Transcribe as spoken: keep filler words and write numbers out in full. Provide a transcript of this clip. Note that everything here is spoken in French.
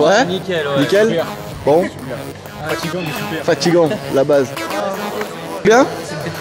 Ouais. Nickel, ouais. Nickel. Super. Bon. Fatigant mais super. Fatigant, la base. Bien. C'était